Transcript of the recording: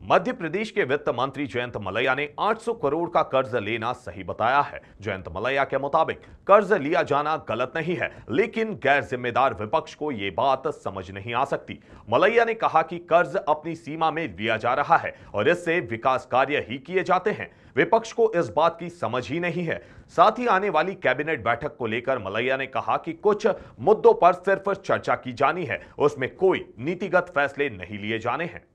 मध्य प्रदेश के वित्त मंत्री जयंत मलैया ने 800 करोड़ का कर्ज लेना सही बताया है। जयंत मलैया के मुताबिक कर्ज लिया जाना गलत नहीं है, लेकिन गैर जिम्मेदार विपक्ष को यह बात समझ नहीं आ सकती। मलैया ने कहा कि कर्ज अपनी सीमा में लिया जा रहा है और इससे विकास कार्य ही किए जाते हैं। विपक्ष को इस बात की समझ ही नहीं है। साथ ही आने वाली कैबिनेट बैठक को लेकर मलैया ने कहा कि कुछ मुद्दों पर सिर्फ चर्चा की जानी है, उसमें कोई नीतिगत फैसले नहीं लिए जाने हैं।